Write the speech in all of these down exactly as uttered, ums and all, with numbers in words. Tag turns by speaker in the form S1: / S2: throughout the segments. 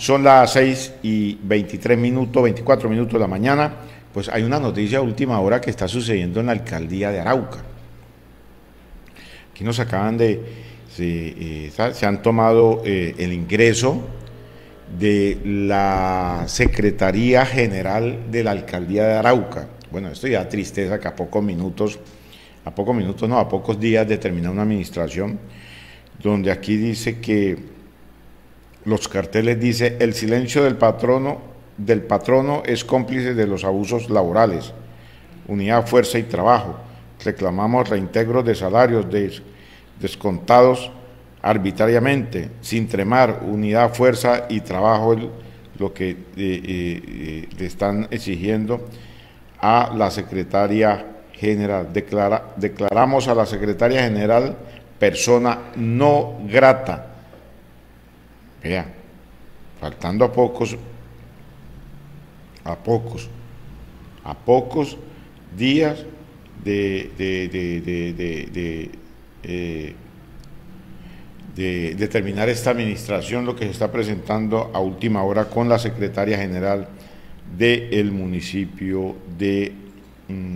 S1: Son las seis y veintitrés minutos, veinticuatro minutos de la mañana. Pues hay una noticia de última hora que está sucediendo en la alcaldía de Arauca. Aquí nos acaban de, se, eh, se han tomado eh, el ingreso de la Secretaría General de la Alcaldía de Arauca. Bueno, esto ya da tristeza que a pocos minutos, a pocos minutos no, a pocos días de terminar una administración, donde aquí dice que los carteles dice el silencio del patrono, del patrono es cómplice de los abusos laborales, unidad, fuerza y trabajo. Reclamamos reintegros de salarios des, descontados arbitrariamente, sin tremar, unidad, fuerza y trabajo, lo que eh, eh, le están exigiendo a la secretaria general. Declara, declaramos a la secretaria general persona no grata. Vea, faltando a pocos, a pocos, a pocos días de, de, de, de, de, de, eh, de, de terminar esta administración, lo que se está presentando a última hora con la secretaria general del municipio de mm,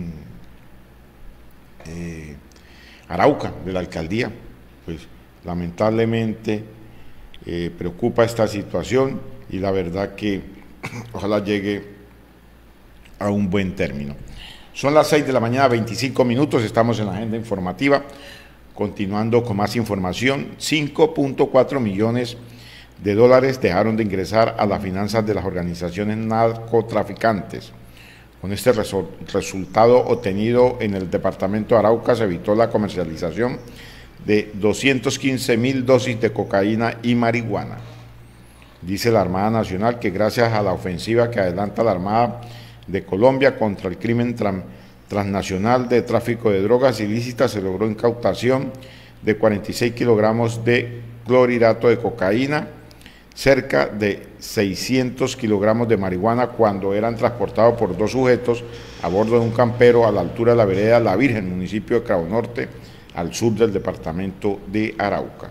S1: eh, Arauca, de la alcaldía. Pues lamentablemente eh, preocupa esta situación y la verdad que ojalá llegue a un buen término. Son las seis de la mañana, veinticinco minutos, estamos en la agenda informativa, continuando con más información. cinco punto cuatro millones de dólares dejaron de ingresar a las finanzas de las organizaciones narcotraficantes. Con este resu resultado obtenido en el departamento de Arauca se evitó la comercialización de doscientas quince mil dosis de cocaína y marihuana. Dice la Armada Nacional que gracias a la ofensiva que adelanta la Armada de Colombia contra el crimen tran transnacional de tráfico de drogas ilícitas se logró incautación de cuarenta y seis kilogramos de clorhidrato de cocaína, cerca de seiscientos kilogramos de marihuana cuando eran transportados por dos sujetos a bordo de un campero a la altura de la vereda La Virgen, municipio de Cravo Norte, al sur del departamento de Arauca.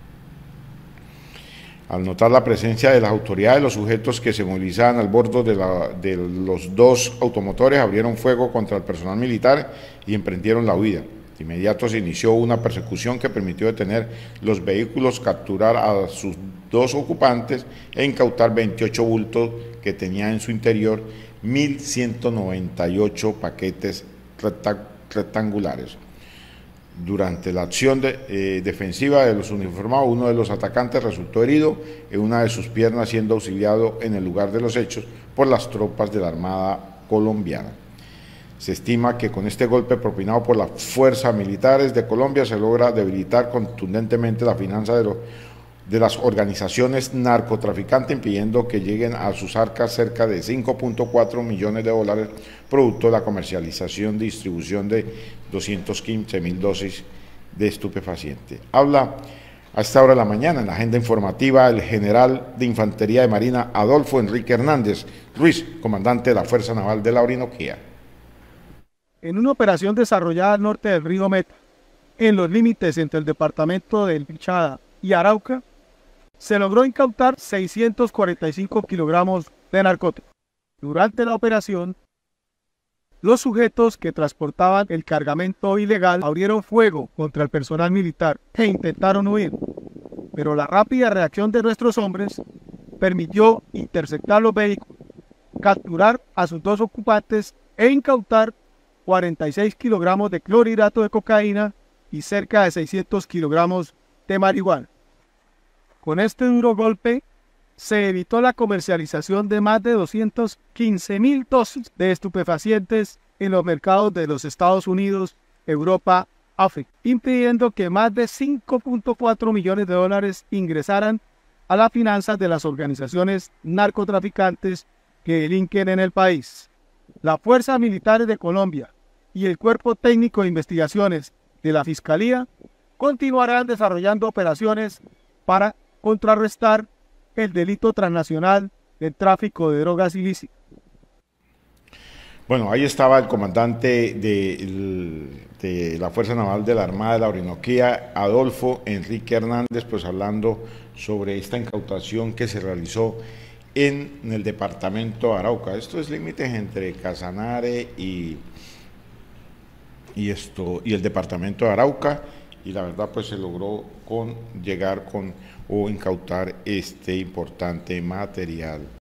S1: Al notar la presencia de las autoridades, los sujetos que se movilizaban al bordo de, la, de los dos automotores abrieron fuego contra el personal militar y emprendieron la huida. De inmediato se inició una persecución que permitió detener los vehículos, capturar a sus dos ocupantes e incautar veintiocho bultos que tenía en su interior mil ciento noventa y ocho paquetes rectangulares. Durante la acción de, eh, defensiva de los uniformados, uno de los atacantes resultó herido en una de sus piernas, siendo auxiliado en el lugar de los hechos por las tropas de la Armada colombiana. Se estima que con este golpe propinado por las fuerzas militares de Colombia se logra debilitar contundentemente la finanza de, lo, de las organizaciones narcotraficantes, impidiendo que lleguen a sus arcas cerca de cinco punto cuatro millones de dólares, producto de la comercialización y distribución de doscientas quince mil dosis de estupefacientes. Habla a esta hora de la mañana en la agenda informativa el general de Infantería de Marina Adolfo Enrique Hernández Ruiz, comandante de la Fuerza Naval de la Orinoquía.
S2: En una operación desarrollada al norte del río Meta, en los límites entre el departamento del Bichada y Arauca, se logró incautar seiscientos cuarenta y cinco kilogramos de narcóticos. Durante la operación, los sujetos que transportaban el cargamento ilegal abrieron fuego contra el personal militar e intentaron huir, pero la rápida reacción de nuestros hombres permitió interceptar los vehículos, capturar a sus dos ocupantes e incautar cuarenta y seis kilogramos de clorhidrato de cocaína y cerca de seiscientos kilogramos de marihuana. Con este duro golpe, se evitó la comercialización de más de doscientas quince mil dosis de estupefacientes en los mercados de los Estados Unidos, Europa, África, impidiendo que más de cinco punto cuatro millones de dólares ingresaran a las finanzas de las organizaciones narcotraficantes que delinquen en el país. Las fuerzas militares de Colombia y el Cuerpo Técnico de Investigaciones de la Fiscalía continuarán desarrollando operaciones para contrarrestar el delito transnacional del tráfico de drogas ilícitas.
S1: Bueno, ahí estaba el comandante de, el- de la Fuerza Naval de la Armada de la Orinoquía, Adolfo Enrique Hernández, pues hablando sobre esta incautación que se realizó en, en el departamento de Arauca. Esto es límites entre Casanare y, y, esto, y el departamento de Arauca, y la verdad pues se logró con, llegar con o incautar este importante material.